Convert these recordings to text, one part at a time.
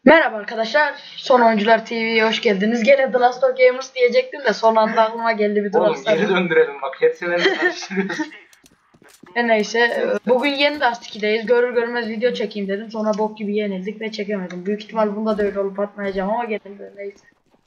Merhaba arkadaşlar, Son Oyuncular TV'ye hoş geldiniz. Gene The Last of Gamers diyecektim de son anda aklıma geldi bir Oğlum duraksa. geri döndürelim bak, hep seferinde karıştırıyoruz. Neyse, bugün yeni Dust 2'deyiz. Görür görmez video çekeyim dedim. Sonra bok gibi yenildik ve çekemedim. Büyük ihtimal bunda da öyle olup atmayacağım ama gelin de neyse.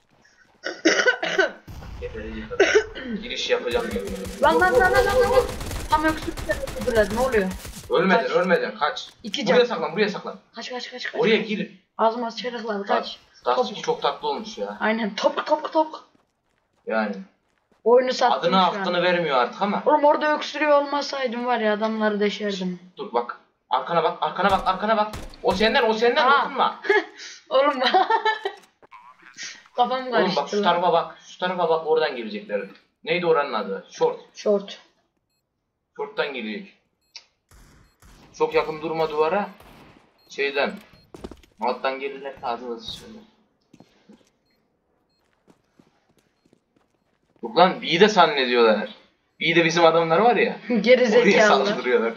Yeterince kadar. Giriş yapacağım diyor. Lan. Tam öksürükle öldürdüler, ne oluyor? Ölmeden kaç. İki Buraya can. saklan. Kaç. Oraya gir. Ağzıma çarıklar, kaç. Dust 2 çok tatlı olmuş ya. Aynen, top. Yani. Oyunu sattım Adını şu an. hakkını vermiyor artık ama. Oğlum orada öksürüyor olmasaydım var ya adamları deşerdim. Dur bak. Arkana bak. O senden dokunma. Oğlum kafam karıştı. Oğlum bak şu tarafa bak oradan girecekler. Neydi oranın adı? Short. Short'tan girecek. Çok yakın durma duvara. Şeyden. Alttan gelirler ağzına sıçıyorlar. Yok lan B'yi de zannediyorlar. B'de bizim adamlar var ya. Geri Oraya zekalı. saldırıyorlar.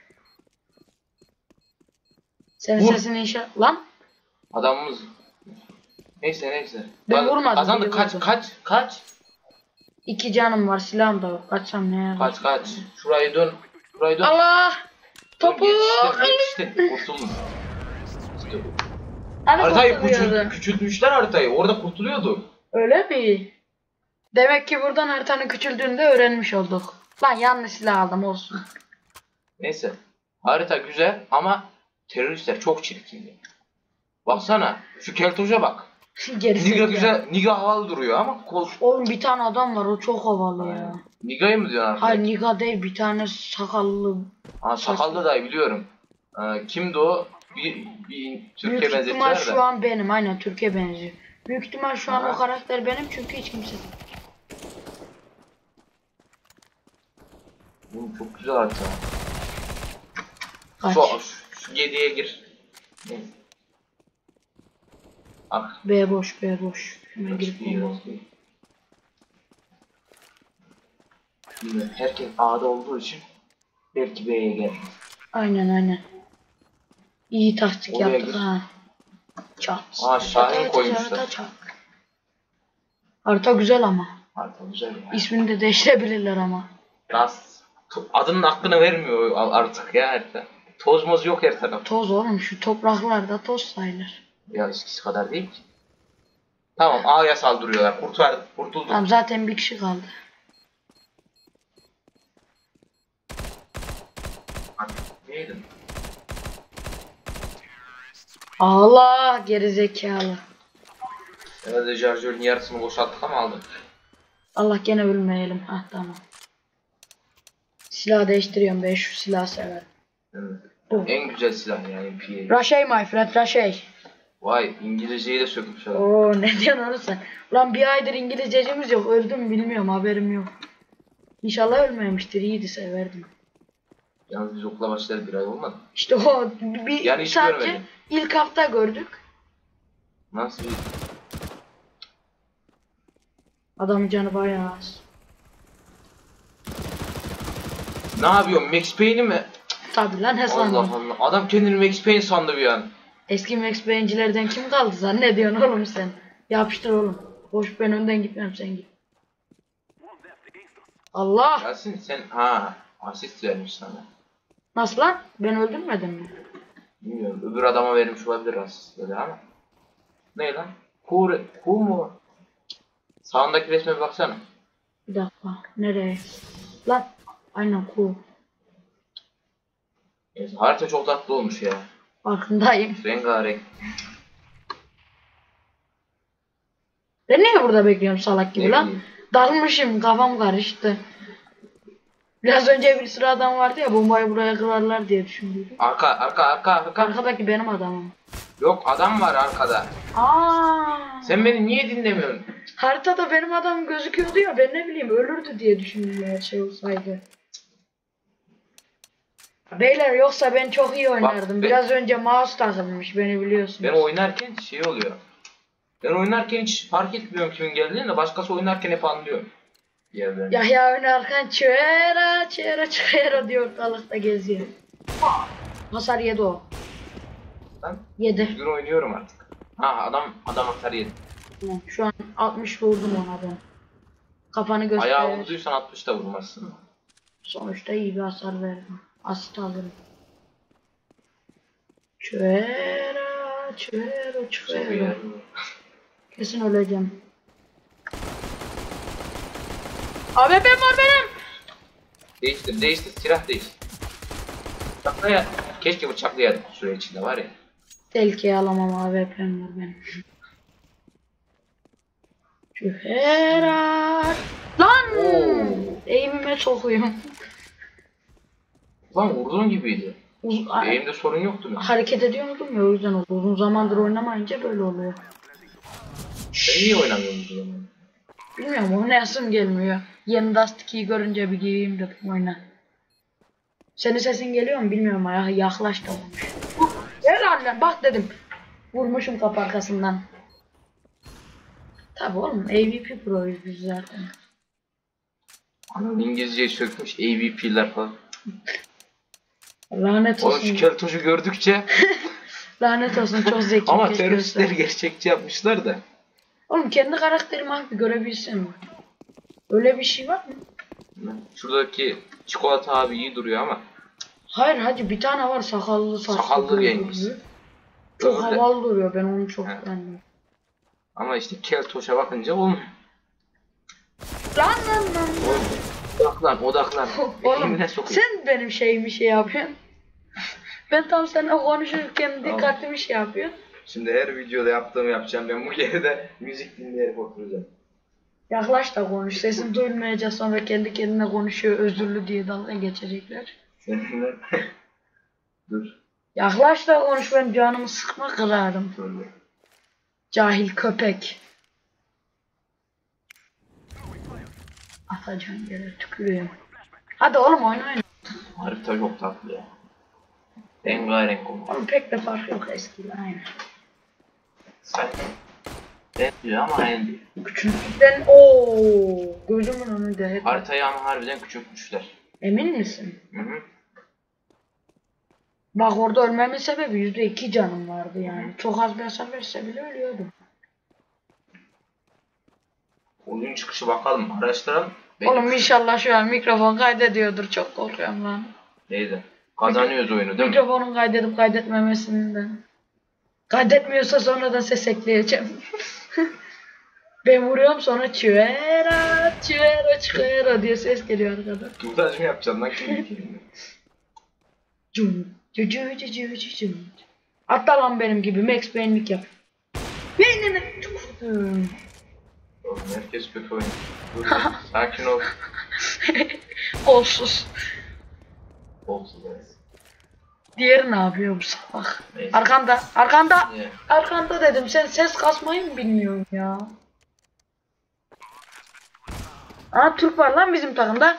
Senin Vur. sesin inşa... Lan Adamımız. Neyse. Ben vurmadım, Kazandık, biri vurdu. kaç. 2 canım var, silahım da yok. Kaçsam ne ya? Kaç. Şurayı dön. Allah! Topu! Yetiştin. Kurtuldun. İşte bu. Hani Haritayı kurtuluyordu? küçültmüşler haritayı. Orada kurtuluyordu. Öyle mi? Demek ki buradan haritanın küçüldüğünü de öğrenmiş olduk. Lan yanlış silah aldım, olsun. Neyse. Harita güzel ama teröristler çok çirkin. Baksana. Şu keltoşa bak. Geri Niga zekalı. güzel. Niga havalı duruyor ama Oğlum bir tane adam var, o çok havalı ya. Niga'yı mı diyorsun artık? Hayır Niga değil, bir tane sakallı. Ha, sakallı dayı biliyorum. Kimdi o? Bir Türkiye Büyük ihtimal benzettiler şu de. an benim, aynen Türkiye benziyor. Büyük ihtimal şu an Aha. o karakter benim çünkü hiç kimse. Bu çok güzel harita. Kaç. Şu gediye gir. Neyse. Bak. B boş. Hemen girip bomba. Şimdi herkes A'da olduğu için belki B'ye gelir. Aynen. İyi taktik Oraya yaptık gir. ha. Çat. Şahin koymuşlar. Harita güzel ama. Harita güzel ya. İsmini de değiştirebilirler ama. Biraz adının hakkını vermiyor artık ya harita. Toz moz yok her taraf. Toz oğlum, şu topraklarda toz sayılır. Ya eskisi kadar değil ki. Tamam A'ya saldırıyorlar. Kurtulduk. Tamam, zaten bir kişi kaldı. Neydim? Allah gerizekalı. Herhalde şarjörün yarısını boşalttık ama aldık. Allah gene ölmeyelim. Ah tamam. Silah değiştiriyorum, ben şu silahı severim. Evet. Bu. En güzel silah yani MP'ye. Rushay my friend, Rushay. Vay İngilizceyi de sökmüşler. Oo ne diyorsun oğlum sen? Ulan bir aydır İngilizcecimiz yok. Öldüm bilmiyorum, haberim yok. İnşallah ölmemiştir, iyiydi, severdim. Yalnız biz okula başlayalı bir ay olmadı. İşte o bir Yani hiç sadece görmedim. ilk hafta gördük. Nasıl bir... Adamın canı bayağı az. Ne yapıyorsun? Max Payne'i mi? Tabi lan, hesabım. Allah. Adam kendini Max Payne sandı bir an. Eski Max Payne'cilerden kim kaldı zannediyorsun oğlum sen? Yapıştır oğlum. Boş, ben önden gitmem, sen git. Allah! Yasin sen asist vermiş sana. Nasıl lan? Ben öldürmedim mi? Bilmiyorum. Öbür adama vermiş olabilir asist böyle ama. Ne lan? Ku mu? Sağındaki resme bir baksana. Bir dakika. Nereye? Lan. Aynen cool. Neyse, harita çok tatlı olmuş ya. Farkındayım. Rengarenk. Ben niye burada bekliyorum salak gibi Ne lan? bileyim. Dalmışım, kafam karıştı. Biraz önce bir sürü adam vardı ya, bombayı buraya kırarlar diye düşündüm. Arka. Arkadaki benim adamım. Yok adam var arkada. Aa. Sen beni niye dinlemiyorsun? Haritada benim adam gözüküyordu ya, ben ne bileyim ölürdü diye düşündüm eğer şey olsaydı. Beyler yoksa ben çok iyi oynardım. Biraz önce mouse takılmış, beni biliyorsunuz. Ben oynarken şey oluyor. Ben oynarken hiç fark etmiyorum kimin geldiğini de başkası oynarken hep anlıyorum. Yerden. Yahya oynarken çığera diyor, ortalıkta geziyor. Hasar yedi o. Ben Yedi. düzgün oynuyorum artık. Ha adam atar yedi. Tamam, şu an 60 vurdum ona ben. Kafanı göster. Ayağı vurduysan 60 da vurmazsın. Sonuçta iyi bir hasar verdim. Asit alırım. Çöera, çöera, çöera. Kesin öleceğim. AWP var benim. Değiştir, silah değiştir. Bıçaklaya, keşke bıçaklayaydım süre içinde var ya. Tehlikeye alamam, AWP'm var benim. Çöera. Lan! Oo. Eğimime sokuyorum. Lan vurduğun gibiydi. Eğimde sorun yoktu mu? Hareket ediyordum ya, o yüzden oldu. Uzun zamandır oynamayınca böyle oluyor. Sen niye oynamıyorsun o zaman? Bilmiyorum, oynayasım gelmiyor. Yeni Dust 2'yi görünce bir gireyim dedim oyna. Senin sesin geliyor mu bilmiyorum ya, yaklaş da olmuş. Gel anne bak dedim. Vurmuşum kapı arkasından. Tabi oğlum, AVP Pro'yuz biz zaten. Anam İngilizceyi sökmüş AVP'ler falan. Lanet Oğlum olsun. şu keltoşu gördükçe Lanet olsun, çok zeki. ama keşke teröristleri olsa. gerçekçi yapmışlar da. Oğlum kendi karakterimi abi görebilsin. Öyle bir şey var mı? Şuradaki çikolata abi iyi duruyor ama Hayır hadi, bir tane var sakallı saçlı. Sakallı gözlü. Cengiz. Çok Öyle. havalı duruyor, ben onu çok Evet. beğendim. ama işte keltoşa bakınca olmuyor. Lan. Odaklan. Oğlum Elimine sokayım. sen benim şeyimi şey yapıyorsun. Ben tam seninle konuşurken Tamam. dikkatli bir şey yapıyorum. Şimdi her videoda yaptığımı yapacağım. Ben bu geride müzik dinleyerek oturacağım. Yaklaş da konuş. Sesin duyulmayacak, sonra kendi kendine konuşuyor özürlü diye dalga geçecekler. Seninle dur. Yaklaş da konuş, ben canımı sıkma kırarım. Dur. Cahil köpek. Atacan yere tükürüyorum. Hadi oğlum oynayın. Harita çok tatlı ya. Rengarenk olmuş. Oğlum pek de fark yok eskiyle, aynen. Sanki benziyor ama aynı değil. Küçüklükten ooo gözümün önünde. Haritayı ama harbiden küçültmüşler. Emin misin? Hı hı. Bak orada ölmemin sebebi %2 canım vardı yani. Çok az bir hasar verse bile ölüyordum. Oyun çıkışı bakalım, araştıralım. Oğlum inşallah şu an mikrofon kaydediyordur, çok korkuyorum lan. Neydi? Kazanıyoruz oyunu değil mi? Mikrofonun kaydedip kaydetmemesinden. Kaydetmiyorsa sonradan ses ekleyeceğim. Ben vuruyorum, sonra çüera çüera çüera diye ses geliyor arkadan. Dublaj mı yapacaksın lan kim? Cum cü cü cü cü cü cü. Atla lan benim gibi Max Payne'lik yap. Beynini Oğlum herkes kötü oynuyor. Dur, sakin ol. Kolsuz. Olsun evet. Diğeri ne yapıyor bu salak? Neyse. Arkanda Niye? arkanda dedim, sen ses kasmayı mı bilmiyorsun ya? Aa, Türk var lan bizim takımda.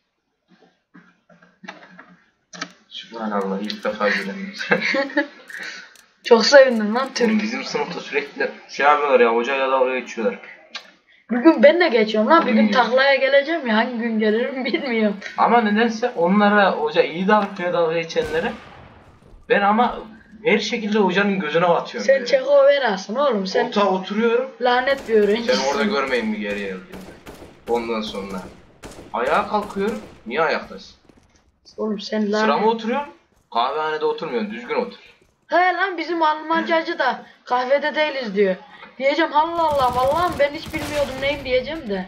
Subhanallah, ilk defa görüyorum. Çok sevindim lan Türk. Bizim sınıfta sürekli şey yapıyorlar ya, hocayla dalga geçiyorlar. Bugün ben de geçiyorum lan. Bir gün Bugün taklaya geleceğim ya, hangi gün gelirim bilmiyorum. Ama nedense onlara hoca iyi davranıyor dalga geçenlere. Ben ama her şekilde hocanın gözüne batıyorum. Sen böyle. Çeko verasın oğlum, sen Ota oturuyorum. lanet bir öğrencisin. Sen orada görmeyin mi geriye yazıyorum. Ondan sonra ayağa kalkıyorum. Niye ayaktasın? Oğlum sen lanet. Sırama oturuyorum. Kahvehanede oturmuyorsun. Düzgün otur. He lan, bizim Almancacı da kahvede değiliz diyor. Diyeceğim Allah Allah, vallahi ben hiç bilmiyordum neyim diyeceğim de.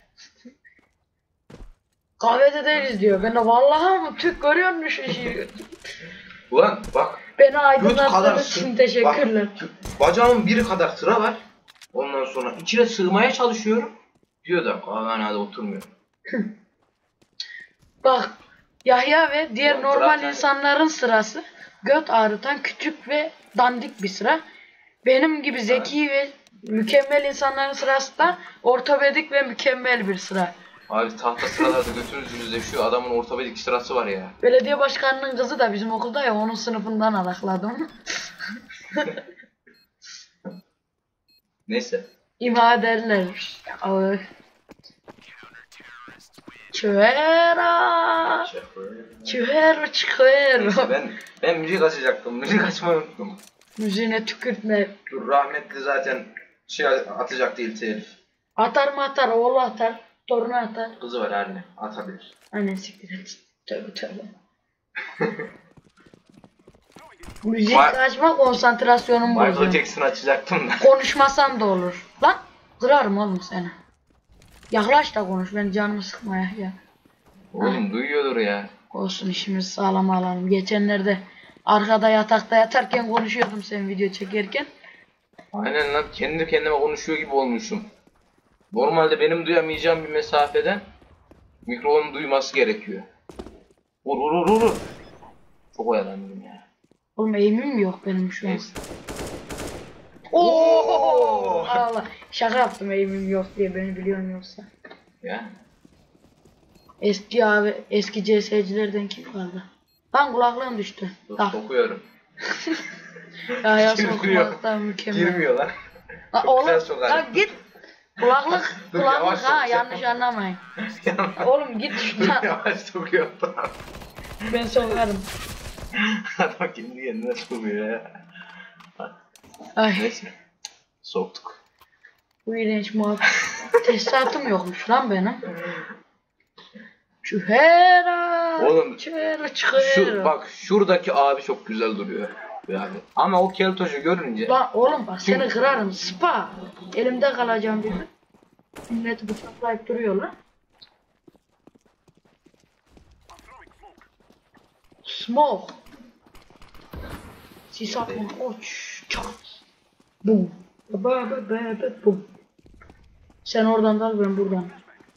Kahvede değiliz diyor. Ben de vallahi mı Türk görüyor musun şu işi? Ulan bak. Beni Göt kadar aydınlattığınız için teşekkürler. Bak, bacağımın biri kadar sıra var. Ondan sonra içine sığmaya çalışıyorum. Diyor da kahvehanede oturmuyor. Bak, Yahya ve diğer Ulan normal bırak lan. insanların sırası göt ağrıtan küçük ve dandik bir sıra. Benim gibi zeki ve mükemmel insanların sırası da ortopedik ve mükemmel bir sıra. Abi tahta sıralarda götünüzünüzde şu adamın ortopedik sırası var ya. Belediye başkanının kızı da bizim okulda ya, onun sınıfından alakladım. Neyse. İma ederler. Ağır. Çüera. Çüera Neyse çüera. ben müzik açacaktım. Müzik açmayı unuttum. Müziğine tükürtme. Dur, rahmetli zaten şey atacak değil herif. Atar mı atar, oğlu atar, torunu atar. Kızı var anne, atabilir. Anne siktir et. Tövbe tövbe. Müzik Ma- açma konsantrasyonumu Michael bozuyor. Jackson açacaktım da. Konuşmasam da olur. Lan kırarım oğlum seni. Yaklaş da konuş, ben canımı sıkma ya. Oğlum duyuyordur ya. Olsun, işimizi sağlam alalım. Geçenlerde arkada yatakta yatarken konuşuyordum sen video çekerken. Aynen lan, kendi kendime konuşuyor gibi olmuşum. Normalde benim duyamayacağım bir mesafeden mikrofonun duyması gerekiyor. Vur vur vur vur. Çok oyalandım ya. Oğlum eğimim yok benim şu an. Neyse. Oo! Allah. Şaka yaptım eğimim yok diye, beni biliyorsun yoksa. Ya. Eski abi, eski CS'cilerden kim kaldı? Lan kulaklığım düştü. Dur, Ah. sokuyorum. Ya Girmiyor. sokmaktan mükemmel. Girmiyor lan. Lan Çok oğlum, güzel sokarım. lan git. Kulaklık, Dur, kulaklık yavaş ha, sok, yanlış anlamayın. Oğlum git şuradan. Yavaş sokuyor. Ben sokarım. Adam kendi kendine sokuyor ya. Ay, Neyse. Soktuk. bu iğrenç muhabbet. Tesisatım yokmuş lan benim. Çühera. Oğlum, Çühera Şu çıkıyor. bak, şuradaki abi çok güzel duruyor. Yani. Ama o keltoşu görünce Lan oğlum bak seni kırarım. Spa. Elimde kalacağım bir gün. Milleti bıçaklayıp duruyorlar. Smoke. Sis atma. Oç. Çat. Bum. Bum. Sen oradan dal, ben buradan.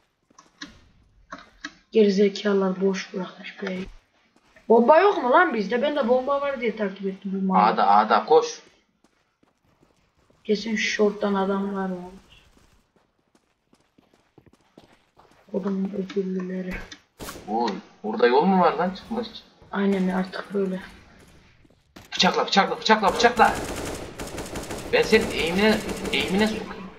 Gerizekalılar boş bırakmış be. Bomba yok mu lan bizde? Ben de bomba var diye takip ettim bu malı. A'da koş. Kesin short'tan adamlar var. Odanın ödüllüleri. Oy, burada yol mu var lan çıkmak için? Aynen artık böyle. Bıçakla bıçakla bıçakla bıçakla. Ben senin eğimine sokayım.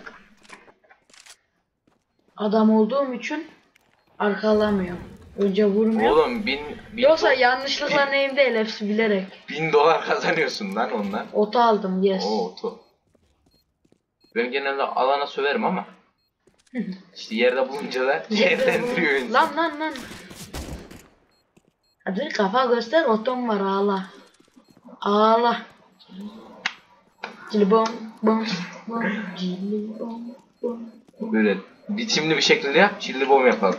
Adam olduğum için arkalamıyorum. Önce vurmuyorum. Oğlum Yoksa yanlışlıkla neyim değil, hepsi bilerek. $1000 kazanıyorsun lan ondan. Oto aldım, yes. Oo, oto. Ben genelde alana söverim ama işte yerde bulunca da şerlendiriyor insan. Lan. Hadi kafa göster, otom var, ağla. Ağla. Cilibom bom bom cilibom bom. Böyle biçimli bir şekilde yap, çilli bom yapalım.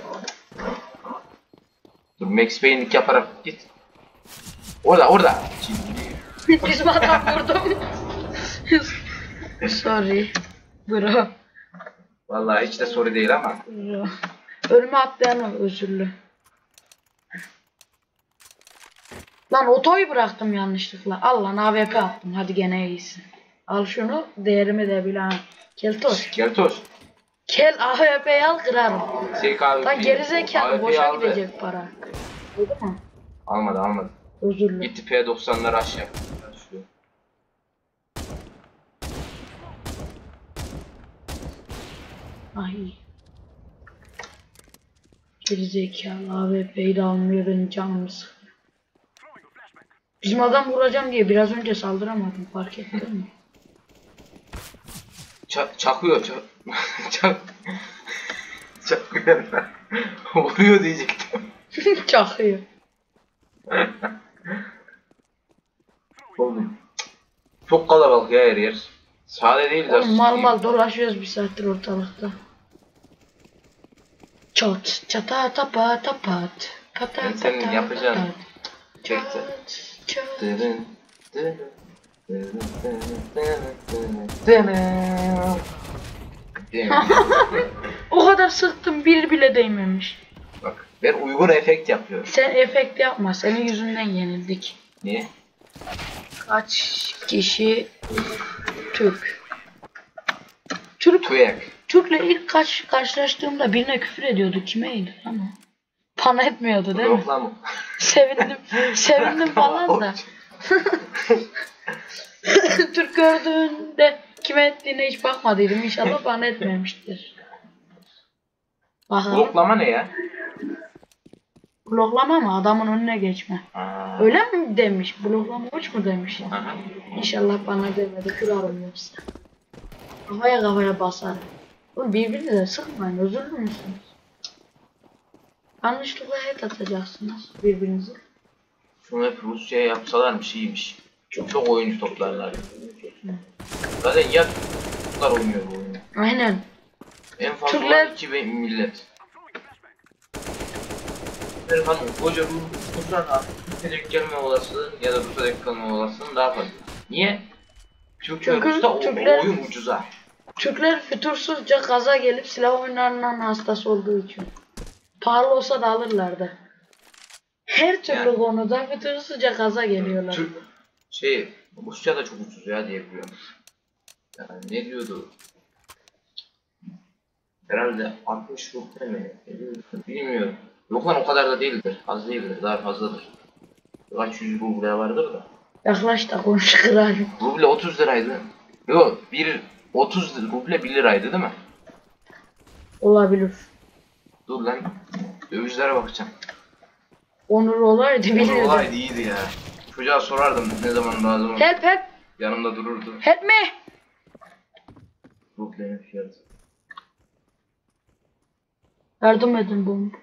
Dur, Max Payne'lik yaparak git. Orada. Bizim adam vurdum. Sorry. Bro. Vallahi hiç de sorun değil ama. Bro. Önüme atlayan özürlü. Lan otoyu bıraktım yanlışlıkla. Al lan, AWP attım. Hadi gene iyisin. Al şunu, değerimi de bil ha. Keltoş. Keltoş. Kel AWP'yi al, kırarım. SKV. Lan gerizekalı, boşa gidecek para. Oldu mu? Almadı. Özürlü. Gitti P90'ları aşağı. Ay. Gerizekalı AWP'yi de almıyor, benim canımı sıkıyor. Bizim adam vuracağım diye biraz önce saldıramadım, fark ettin mi? Çakıyor. Çakıyor. Vuruyor diyecektim. Çakıyor. Oğlum. Çok kalabalık ya her yer. Sade değil de. Oğlum mal dolaşıyoruz bir saattir ortalıkta. Çat çata tapa tapat. Pata Ben senin pata yapacağın patat. çekti. Çat. O kadar sıktım, bir bile değmemiş. Bak, ben uygun efekt yapıyorum. Sen efekt yapma, senin yüzünden yenildik. Niye? Kaç kişi Türk? Türk. Türk'le ilk karşılaştığımda birine küfür ediyordu. Kimeydi ama? Bana etmiyordu değil mi? Yok lan o. Sevindim falan da. Türk gördüğünde kime ettiğine hiç bakmadıydım. İnşallah bana etmemiştir. Bakalım. Bloklama ne ya? Bloklama mı? Adamın önüne geçme. Aa. Öyle mi demiş? Bloklama uç mu demiş? Aha. İnşallah bana demedi. Kırarım yoksa. Kafaya basar. Oğlum birbirinize sıkmayın. Özür müsünüz? Yanlışlıkla head atacaksınız birbirinize. Şunu hep Rusya'ya yapsalarmış iyiymiş. Çok oyuncu toplarlar. Zaten ya Türkler oynuyor bu oyunu. Aynen. En fazla Türkler- 2000 millet. Hanım koca Ruslarla Türkiye'ye gelme olasılığı ya da Rusya'ya kalma olasılığı daha fazla. Niye? Çünkü Rus'ta Türkler- oyun ucuza. Türkler fütursuzca gaza gelip silah oyunlarından hastası olduğu için. Pahalı olsa da alırlardı. Her türlü Yani- konuda fütursuzca gaza geliyorlar. Türk Rusya da çok ucuz ya diye biliyorum. Yani ne diyordu? Herhalde 60 ruble mi? Bilmiyorum. Yok lan o kadar da değildir. Az değildir. Daha fazladır. Kaç yüz ruble vardır da. Yaklaş da konuş kral. Ruble 30 liraydı. Yok 30 ruble 1 liraydı değil mi? Olabilir. Dur lan. Dövizlere bakacağım. Onur olaydı Olur bilirdim. olaydı iyiydi ya. Çocuğa sorardım ne zaman lazım. Help. Yanımda dururdu. Help me. Ruble'nin fiyatı. Yardım edin bomba.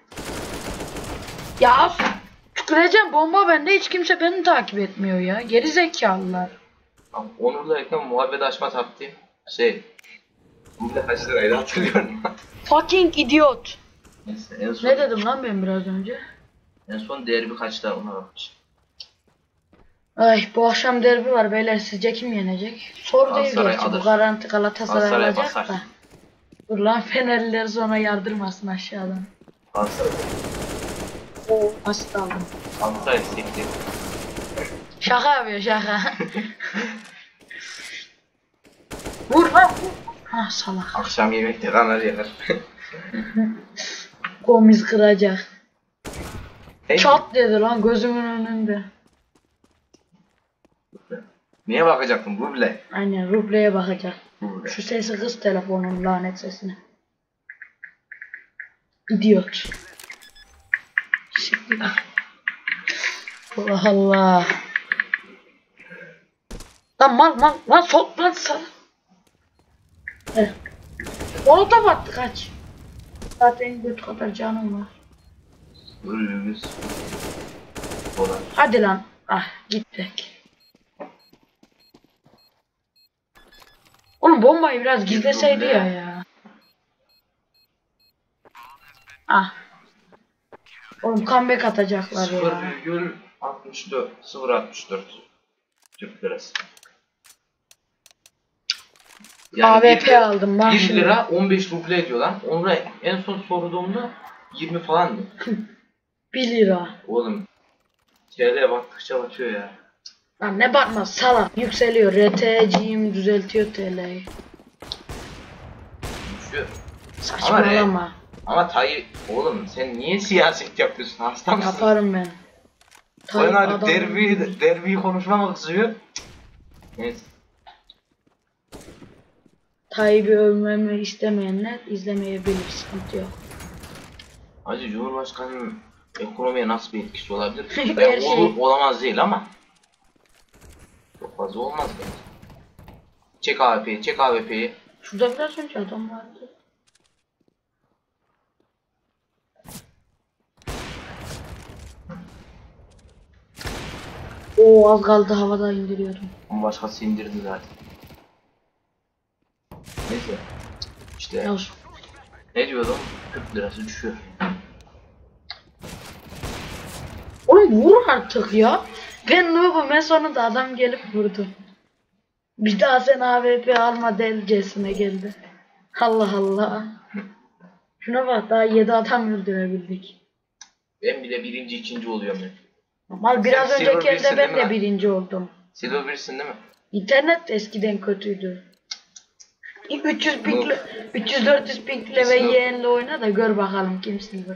Ya tüküreceğim bomba bende, hiç kimse beni takip etmiyor ya. Geri zekalılar. Ama Onur'layken muhabbet açma taktiğim. Ruble kaç liraydı hatırlıyorum. Fucking idiot. Neyse en son. Ne dedim lan ben biraz önce? En son derbi kaçta ona bakmış. Ay bu akşam derbi var beyler, sizce kim yenecek? Soru değil Galatasaray gerçi, bu alır. garanti Galatasaray Galatasaray alacak basar. da. Dur lan Fenerliler sonra yardırmasın aşağıdan. Galatasaray. Oo basit aldım. Galatasaray sekti. Şaka yapıyor şaka. Vur lan vur. Hah salak. Akşam yemekte kanar yakar. Komiz kıracak. Hey, Çat dedi lan gözümün önünde. Niye bakacaktın Ruble? Aynen rubleye bakacak. Ruble. Şu sesi kız telefonun lanet sesini. İdiot. Siktir. Allah Allah. Lan mal lan sok lan sana. Molotov attı kaç. Zaten göt kadar canım var. Ölümümüz. Olan. Hadi lan. Ah gittik. Oğlum bombayı biraz gizleseydi ya. Ah. Oğlum comeback atacaklar ya. 0,64 0,64 Türk lirası. AWP bir- aldım bak 1 şimdi. lira 15 ruble ediyor lan. Onu en son sorduğumda 20 falandı. 1 lira. Oğlum TL'ye baktıkça batıyor ya. Lan ne bakmaz salak yükseliyor. RT'ciyim düzeltiyor TL'yi. Düşüyor. Saçmalama. Ama Tayyip oğlum sen niye siyaset yapıyorsun? Hasta mısın? Yaparım ben. Oyun Tayyip hadi adam- derbiyi konuşmamak istiyor. Neyse. Tayyip'i övmemi istemeyenler izlemeyebilir, sıkıntı yok. Hacı Cumhurbaşkanı'nın ekonomiye nasıl bir etkisi olabilir? Her Ben şey. olamaz değil ama çok fazla olmaz bence. Çek AWP'yi, çek AWP'yi. Şurada biraz önce adam vardı. Oo az kaldı havada indiriyordum. Ama başkası indirdi zaten. Neyse. İşte Ya ne diyordum? 40 lirası düşüyor. oğlum vur artık ya. Ben noobum, en sonunda adam gelip vurdu. Bir daha sen AWP alma dercesine geldi. Allah Allah. Şuna bak daha 7 adam öldürebildik. Ben bile birinci, ikinci oluyorum ben. Mal biraz Sen önceki Silver elde birsin ben değil mi de lan? birinci oldum. Silver birsin değil mi? İnternet eskiden kötüydü. 300 pinkle, 300-400 pinkle ve Silver. yeğenle oyna da gör bakalım kim silver.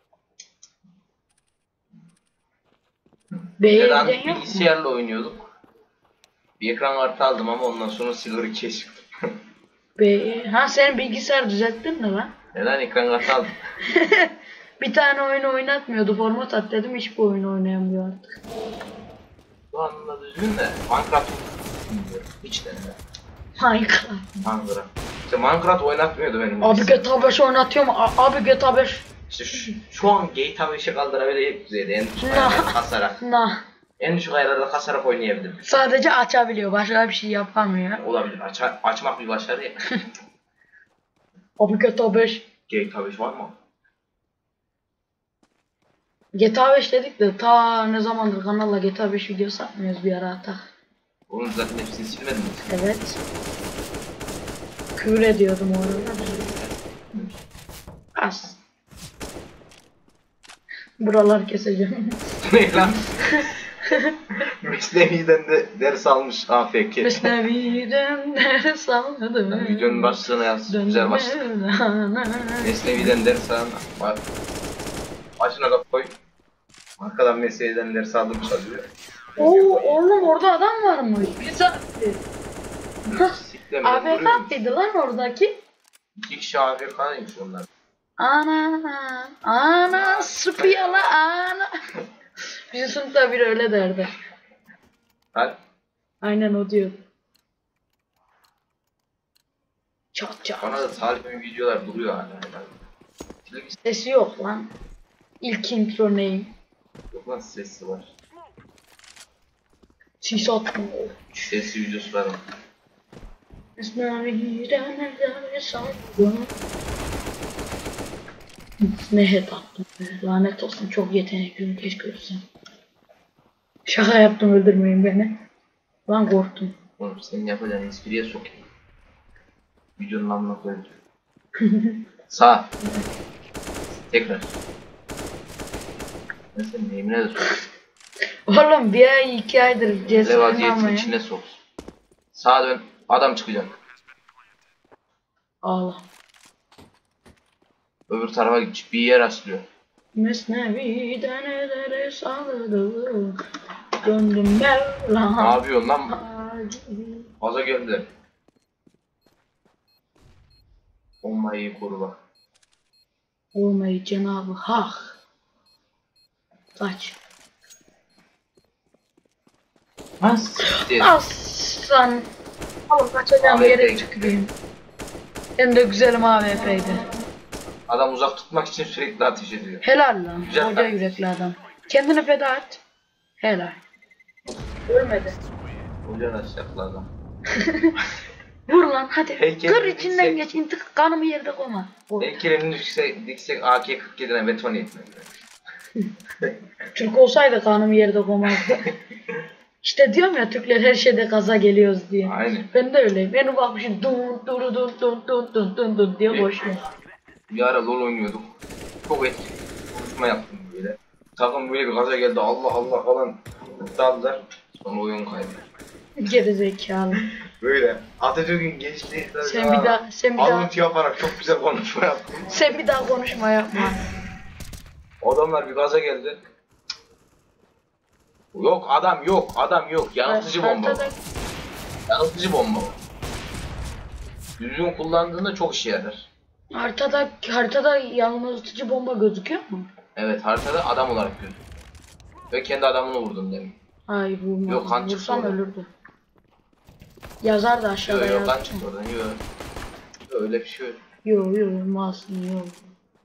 B'ye Neden giden yok mu? bilgisayarla oynuyorduk. Bir ekran kartı aldım ama ondan sonra Silver'ı ikiye çıktım. Ha senin bilgisayar düzelttin mi lan? Neden ekran kartı aldım? Bir tane oyun oynatmıyordu. Format at dedim, hiçbir oyun oynayamıyor artık. Bu anlamda düzgün de Minecraft bilmiyorum. Hiç deneme. Minecraft. Minecraft. İşte Minecraft oynatmıyordu benim. Abi GTA 5 oynatıyor mu? Abi GTA 5. İşte şu an GTA 5'e kaldırabilecek düzeyde en düşük Nah. ayarlarda kasarak. Nah. En düşük ayarlarda kasarak oynayabilirim. Sadece açabiliyor. Başka bir şey yapamıyor. Olabilir. Açmak bir başarı ya. Abi GTA 5. GTA 5 var mı? GTA 5 dedik de ta ne zamandır kanalla GTA 5 video satmıyoruz, bir ara atak. Onun zaten hepsini silmedin mi? Evet. Küfür ediyordum orada. Az. Buralar keseceğim. Ne lan? Mesnevi'den de ders almış AFK. Mesnevi'den ders aldım. Videonun başlığına yaz. Güzel başlık. Mesnevi'den ders alın. Bak. Başına da koy. Arkadan Mesnevi'den ders aldım çalıyor. Oo oğlum, orada adam varmış. Bir saattir. Siklemeden AFK duruyormuş. mıydı lan oradaki? 2 kişi AFK'ymış onlar. Ana sıpıyala ana. Bizim sınıfta biri öyle derdi. Hadi. Aynen o diyordu. Çat çat. Bana da Salih'in videolar duruyor hala. Sesi yok lan. İlk intro neyim? Yok lan sesi var. Sis attım. Sesi videosu var. Ne head attım be. Lanet olsun, çok yetenekliyim, keşke ölsem. Şaka yaptım, öldürmeyin beni. Lan korktum. Oğlum senin yapacağın espriye sokayım. Videonun namına koyacağım. Sağ. Tekrar. Ben senin neyimine de sokayım. Oğlum bir ay 2 aydır Ne cesaret vaziyetin almaya. içine sok. Sağa dön. Adam çıkacak. Allah. Öbür tarafa gidecek. Bir yer açlıyor. Mesnevi'den elleri salladım. Döndüm Ne Mevlam. yapıyorsun lan? Aza geldi. Olmayı koru bak. Olmayı Cenab-ı Hak. Kaç. Aslan. Oğlum kaçacağım AWP. yere tüküreyim. Hem de güzelim AWP'ydi. Adam uzak tutmak için sürekli ateş ediyor. Helal lan. Güzel Hoca taktik. yürekli adam. Kendini feda et. Helal. Ölmedi. Hoca da şaklı adam. Vur lan hadi. Heykelini Kır içinden diksek- geç. İntik kanımı yerde koyma. Vur. Heykelini diksek AK-47'ne beton etmedi. Türk olsaydı kanımı yerde koymazdı. İşte diyorum ya, Türkler her şeyde gaza geliyoruz diye. Aynen. Ben de öyleyim. En ufak bir şey dun dun dun dun dun dun dun dun diye koşuyor. Bir ara LoL oynuyorduk. Çok etkili. Konuşma yaptım böyle. Takım böyle bir gaza geldi. Allah Allah falan daldılar. Sonra oyun kaydı. Geri zekalı. Böyle Atatürk'ün gençliği Sen bir daha alıntı yaparak çok güzel konuşma yaptım. sen bir daha konuşma yapma. Adamlar bir gaza geldi. Yok adam yok, adam yok. Yanıltıcı bomba. Haritada, Yanıltıcı bomba. Düzgün kullandığında çok işe yarar. haritada yanıltıcı bomba gözüküyor mu? Evet, haritada adam olarak gözüküyor. Ve kendi adamını vurdun demin. Hayır, vurmadım. Yok, kan çıktı Vursam oradan. ölürdü. Yazar da aşağıda Yok yazdı. kan çıktı oradan. Yok. Öyle bir şey yok. Yok masum yok.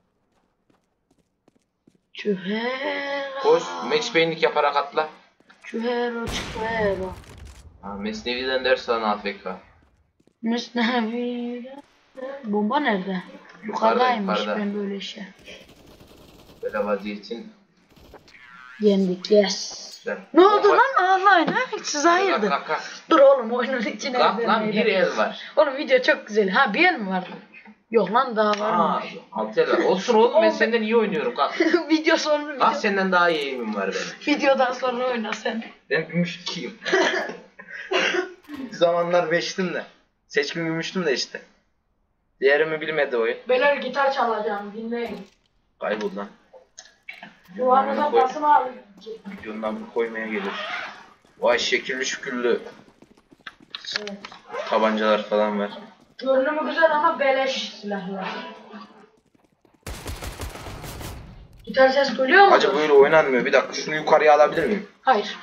Çühera. Koş, match painlik yaparak atla. Çühera çühera. Ha, Mesnevi'den ders alan AFK. Mesnevi'de. Bomba nerede? Yukarıda, Yukarıdaymış, yukarıda. ben böyle şey. Böyle vaziyetin Yendik, yes. güzel. Ne oldu lan, ağlayın ha? Siz hayırdır? Kalk. Dur oğlum, oyunun içine Kalk lan, vermeyin. bir el var. Oğlum video çok güzel. Ha, bir el mi vardı? Yok lan, daha var Aa, mı? 6 el var. Olsun oğlum, ben senden iyi oynuyorum. Kalk. Video sonra video. Senden daha iyi eğimim var benim. Videodan sonra oyna sen. Ben gümüş 2'yim. Bir zamanlar 5'tim de. Seçkin gümüştüm de işte. Diğerimi bilmedi oyun. Beyler gitar çalacağım, dinleyin. Kaybol lan. Duvarınıza Koy. basın abi. Videondan bunu koymaya gelir. Vay şekilli şükürlü Evet. tabancalar falan var. Görünümü güzel ama beleş silahlar. Gitar ses duyuyor musun? Acaba böyle oynanmıyor. Bir dakika şunu yukarıya alabilir miyim? Hayır.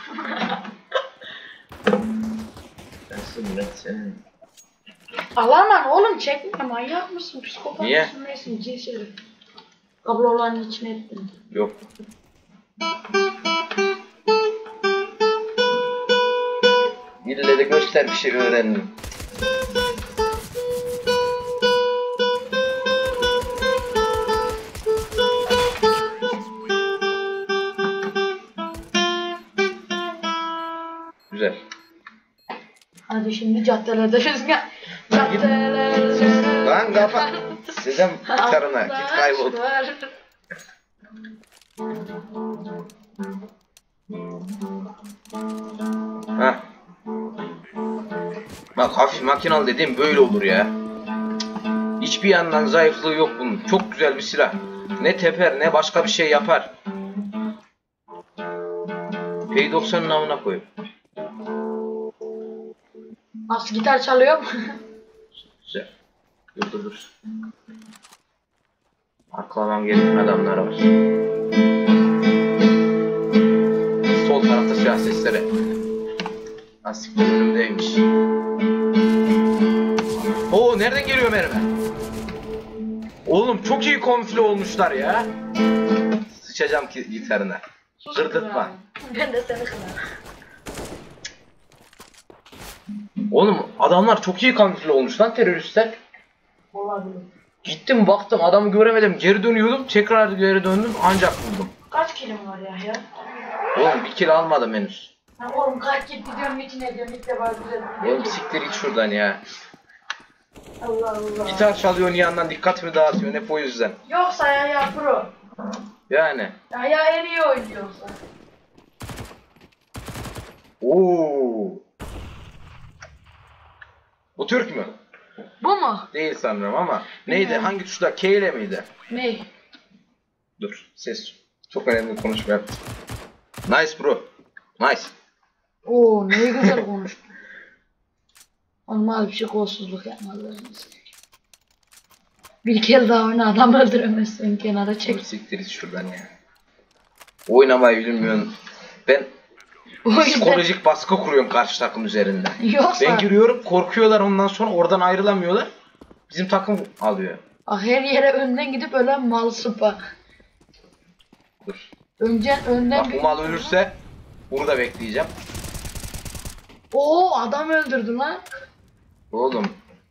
Sen. Alamam oğlum, çekme, manyak mısın? Psikopat Niye? mısın neysin? Cins herif. Kabloların içine ettin. Yok. İlle de göster bir şey öğrendim. Güzel. Hadi şimdi caddelerde rüzgar. Caddelerde. Lan kapat. Sizden gitarına git kaybol. Hah. Bak hafif makinalı dediğim böyle olur ya. Hiçbir yandan zayıflığı yok bunun. Çok güzel bir silah. Ne teper ne başka bir şey yapar. P90'ın namına koy. Nasıl gitar çalıyor mu? Güzel. Dur. Arkalamam gereken adamlar var. Sol tarafta silah sesleri. Nasıl önümdeymiş. Oo nereden geliyor mermi? Oğlum çok iyi konfli olmuşlar ya. Sıçacağım ki gitarına. Kırdırtma. Ben de seni kırarım. Oğlum adamlar çok iyi kamufle olmuş lan teröristler. Olabilir. Gittim baktım adamı göremedim, geri dönüyordum, tekrar geri döndüm ancak buldum. Kaç kilim var ya? Oğlum bir kill almadım henüz. Ya oğlum kaç kil gidiyorum içine ediyorum, ilk defa güzel. Oğlum siktir git şuradan ya. Allah Allah. Gitar çalıyorsun yandan, dikkatimi dağıtıyorsun hep o yüzden. Yoksa ya pro. Yani. Ya en iyi oynuyorsa. Oo. Bu Türk mü? Bu mu? Değil sanırım ama. Neydi? Bilmiyorum. Hangi tuşla? K ile miydi? Ne? Dur. Ses. Çok önemli bir konuşma yaptım. Nice bro. Nice. Oo ne güzel konuştu. Olmaz bir şey, kolsuzluk yapmazlar. Bir kere daha oyna, adam öldüremezsin, kenara çek. Siktir git şuradan ya. Oynamayı bilmiyorsun. Ben O yüzden psikolojik baskı kuruyorum karşı takım üzerinde. yoksa Ben giriyorum, korkuyorlar, ondan sonra oradan ayrılamıyorlar. Bizim takım alıyor. her yere önden gidip ölen mal sıpa. Dur. Önden Bak bu mal ölürse bunu da bekleyeceğim. Oo adam öldürdü lan. Oğlum.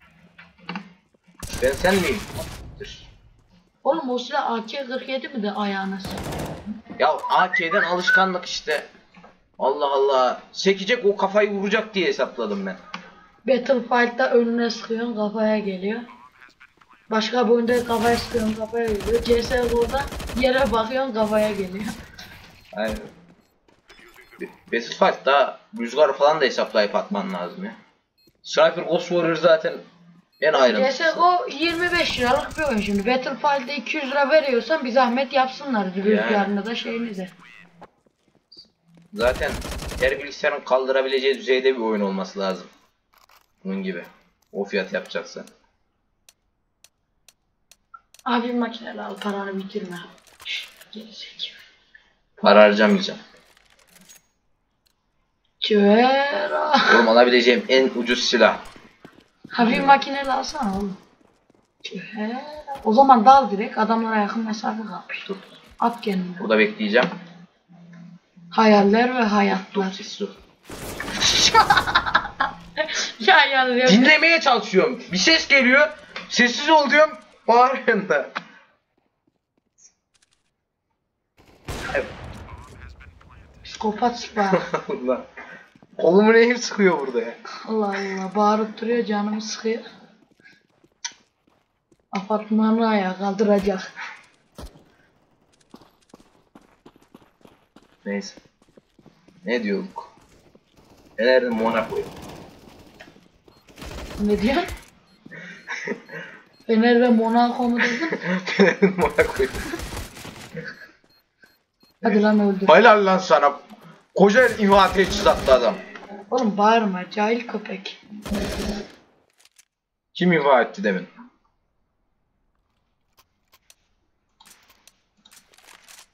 Ben sen miyim? Dur. Oğlum o silah AK-47 mi de ayağına? Ya AK'den alışkanlık işte. Allah Allah. Sekecek o kafayı vuracak diye hesapladım ben. Battlefield'da önüne sıkıyorsun, kafaya geliyor. Başka bir oyunda kafaya sıkıyorsun, kafaya geliyor. CSGO'da yere bakıyorsun, kafaya geliyor. Aynen. Battlefield'da rüzgar falan da hesaplayıp atman lazım ya. Sniper Ghost Warrior zaten en ayrıntısı. CSGO 25 liralık bir oyun şimdi. Battlefield'da 200 lira veriyorsan bir zahmet yapsınlar. Rüzgarını da şeyini de. Zaten her bilgisayarın kaldırabileceği düzeyde bir oyun olması lazım. Bunun gibi. O fiyat yapacaksa. Abi makineyle al, paranı bitirme. Gerizekalı. Para harcamayacağım. Çöera. Oğlum alabileceğim en ucuz silah. Abi makineyle alsana oğlum. Çöera. O zaman dal direkt, adamlara yakın mesafe kalmış. Dur. At kendini. Burada bekleyeceğim. Hayaller ve Dur hayatlar. siz dur. ya Dinlemeye çalışıyorum. Bir ses geliyor. Sessiz ol diyorum. Bağırıyorsun da. psikopat sıpa. Allah. Kolumu neyim sıkıyor burada ya? Allah Allah, bağırıp duruyor, canımı sıkıyor. Apartmanı ayağa kaldıracak. Neyse. Ne diyorduk? Fener'de Monaco'yu. Ne diyorsun? Fener ve Monaco mu dedin? Fener'de Monaco'yu. Hadi lan öldür. Helal lan sana. Koca imha teçhizattı adam. Oğlum bağırma, cahil köpek. Kim imha etti demin?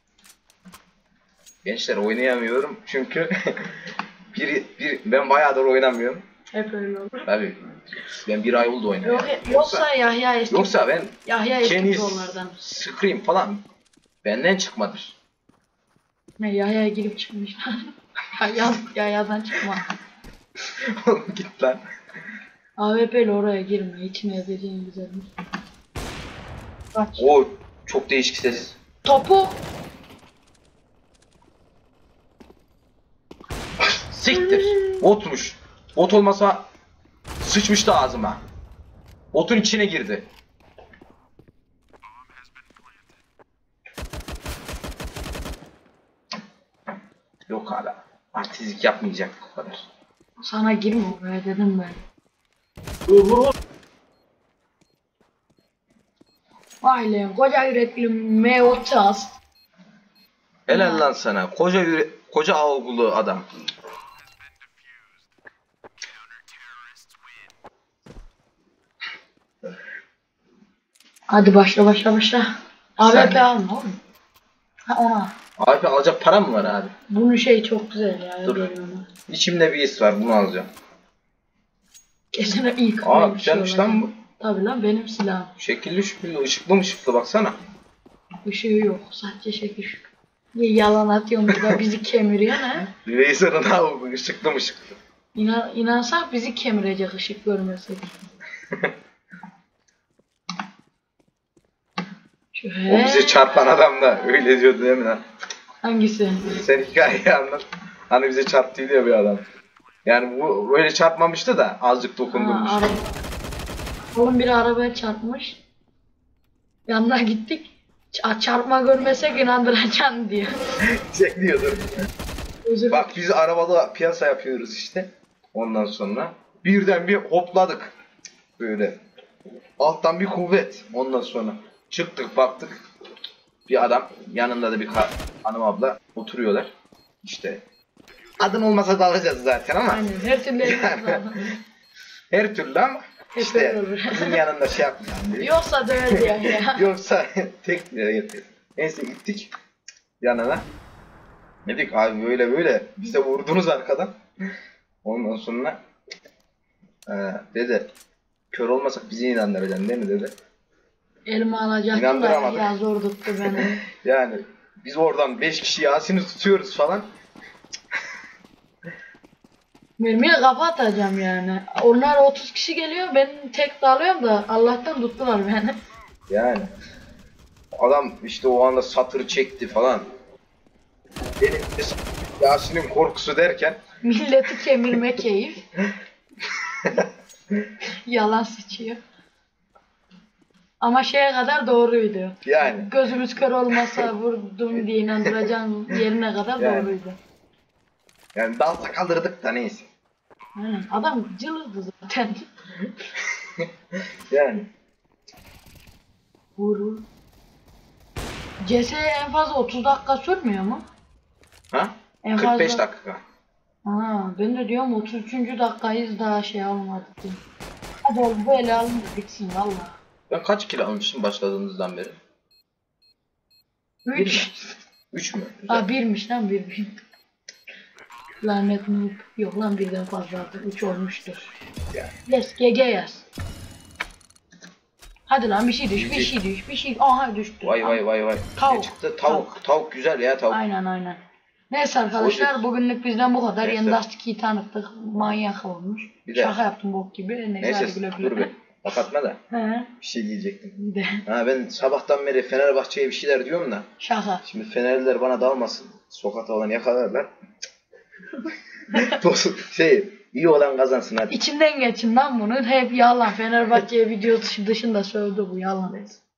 Gençler oynayamıyorum çünkü ben bayağıdır oynamıyorum. Hep öyle olur. Tabii ben bir ay oldu oynamıyorum. Yoksa Yahya eski. Yoksa ben Yahya eski Kenny prolardan. Scream falan benden çıkmadır. Ne Yahya'ya girip çıkmışlar. Yahya'dan çıkma. Oğlum git lan. AWP'li oraya girme. İçine edeceğin güzelmiş. Kaç. O çok değişik ses. Topu. Siktir. Botmuş. Bot olmasa sıçmıştı ağzıma. Botun içine girdi. Yok abi. Artistlik yapmayacak bu kadar. Sana girme oraya dedim ben. Vay lan koca yürekli Meotas. Helal lan sana. Koca avgulu adam. Hadi başla. Sen- AWP alma oğlum. Ha ona. Abi alacak param mı var abi? Bunun şey çok güzel ya. Dur. Görüyorum. İçimde bir his var, bunu alacağım. Kesin ilk Aa böyle bir şey güzelmiş lan bu. olacak. Tabii lan benim silahım. Şekilli şükürlü, ışıklı mı ışıklı baksana. Işığı yok. Sadece şekil şu. Niye yalan atıyorsun burada bizi kemiriyor ne? Razer'ın abi ışıklı mı ışıklı. İnansak bizi kemirecek ışık görmesek. O bize çarpan adam da öyle diyordu değil mi lan? Hangisi? Sen hikayeyi anlat. Hani bize çarptı diyor bir adam. Yani bu böyle çarpmamıştı da azıcık dokundurmuş. Oğlum biri arabaya çarpmış. Yanına gittik. Çarpma görmesek inandıracaksın diyor. Şey diyordu. Özür Bak biz arabada piyasa yapıyoruz işte. Ondan sonra birden bir hopladık. Böyle. Alttan bir kuvvet. Ondan sonra çıktık baktık. Bir adam yanında da bir hanım abla oturuyorlar. İşte adın olmasa da alacağız zaten ama. Aynen her türlü Her türlü ama Hep işte öyle olur. kızın yanında şey yapmayalım diye. Yoksa döverdi ya. Yoksa tek yere getir. Neyse gittik yanına. Dedik abi böyle böyle bize vurdunuz arkadan. Ondan sonra dedi kör olmasak bizi inandıracaksın değil mi dedi. Elime alacaktım da İnandıramadık. ya zor tuttu beni. Yani biz oradan 5 kişi Yasin'i tutuyoruz falan. Mermiye kafa atacağım yani. Onlar 30 kişi geliyor ben tek dalıyorum da Allah'tan tuttular beni. Yani adam işte o anda satır çekti falan. Benim de Yasin'in korkusu derken Milleti kemirme keyif. Yalan sıçıyor. Ama şeye kadar doğruydu. yani Gözümüz kör olmasa vurdum diye inandıracağım yerine kadar Yani. doğruydu. yani dalsa kaldırdık da neyse. Aynen. Adam cılızdı zaten. Yani Vurur. CS en fazla 30 dakika sürmüyor mu? ha? En 45 fazla... dakika. Ha, ben de diyorum 33. dakikayız daha şey almadık diye. Hadi oğlum bu ele alın da bitsin valla. Ben kaç kilo almışım başladığımızdan beri? 3. 3 mü? Güzel. Ha 1'miş lan 1. Lanet noob. Yok lan birden fazladır. 3 olmuştur. Yani. Let's GG yaz. Hadi lan bir şey düş, bir GG. şey düş, bir şey. Aha düştü. Vay vay vay vay. Tavuk, Ne çıktı? Tavuk güzel ya tavuk. Aynen. Neyse arkadaşlar Hoş- bugünlük bizden bu kadar. Neyse. Yeni Dust 2'yi tanıttık. Manyak olmuş. Bir de- Şaka yaptım bok gibi. Neyse hadi güle Neyse güle. dur bir. Kapatma da. He. Bir şey diyecektim. Bir de Ha ben sabahtan beri Fenerbahçe'ye bir şeyler diyorum da. şaka. Şimdi Fenerliler bana dalmasın. Sokakta olan yakalarlar. İyi olan kazansın hadi. İçinden geçin lan bunu. Hep yalan. Fenerbahçe'ye video dışında sövdü bu yalan. Neyse.